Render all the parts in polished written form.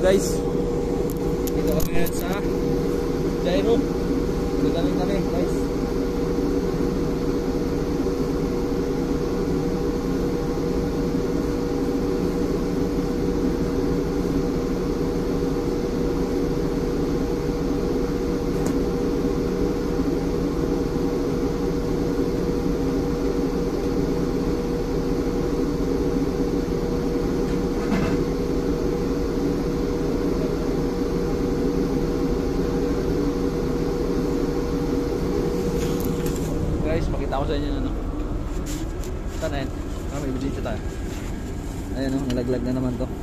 guys, dito kami ngayon sa gyro. Galing kami guys. Guys, pakita ko sa inyo ano. Saan na yan? May ebidensya tayo. Ayan o, nalaglag na naman to.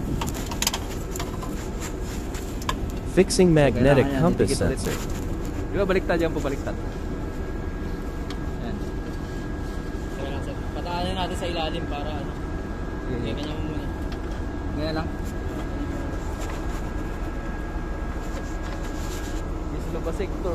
Fixing magnetic compass sensor. Di ba baliktad yan po, baliktad. Ayan. Pataanin natin sa ilalim para ano. Okay, kanya mo muna. Ganyan lang. Islo ba sector?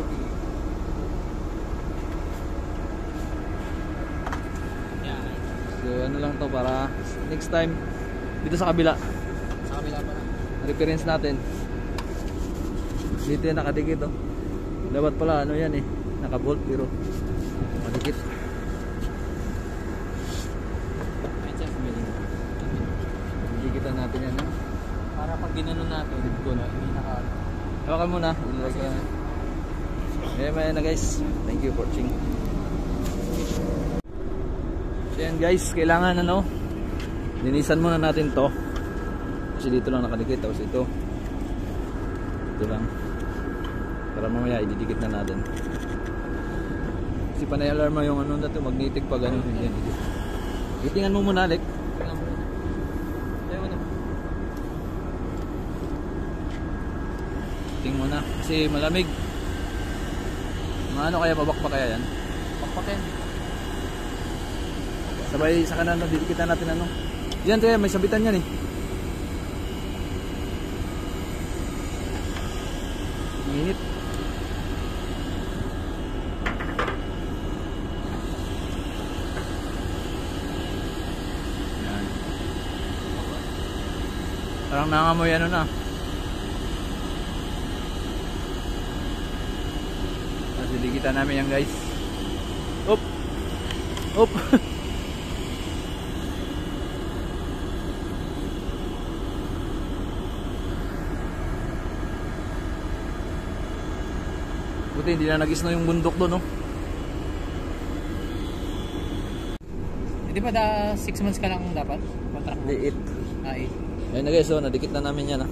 So ano lang to para next time dito sa kabila. Sa kabila pa na. Reference natin. Dito yung nakadikit oh. Dapat pala ano yan eh. Nakabolt pero nakadikit. Dikitan natin yan eh. Para pag ginanon natin, hindi naka... Hawakan muna. Ayan na guys. Thank you for watching. So yan guys, kailangan ano, linisan muna natin to kasi dito lang nakadikit, tapos ito lang para mamaya ididikit na natin kasi panay alarma yung ano natin, magnetic pag ano yan. Itingan mo muna Alec, tingin muna kasi malamig. Ano kaya, mabakpak kaya yan? Bakpakin. Sabay sa kanan, didikitan natin ano. Yan kaya, may sabitan yan eh. Init. Yan. Parang nangamoy ano na. Tapos didikitan namin yan guys. Op! Op! Buti hindi na nag-snow yung bundok doon, no? Hindi ba 6 months ka lang dapat? Contract mo? 8. 8. Ayun na guys, so nadikit na namin yan, ha?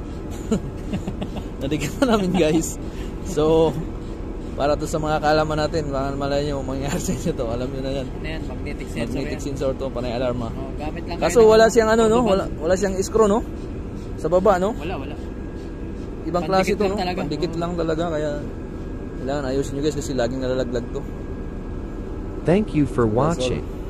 Nadikit na namin guys. So, para to sa mga kaalaman natin, baka malay nyo mangyari sa inyo to. Alam nyo na yan. Ano yan? Magnetic sensor. Magnetic yan. sensor to, panay alarma. Oh, gamit lang. Kaso wala siyang ano, no? Wala siyang screw, no? Sa baba, no? Wala. Ibang klase to, no? Talaga. Pandikit lang talaga, kaya kailangan ayusin nyo guys kasi laging nalalaglag to. Thank you for watching.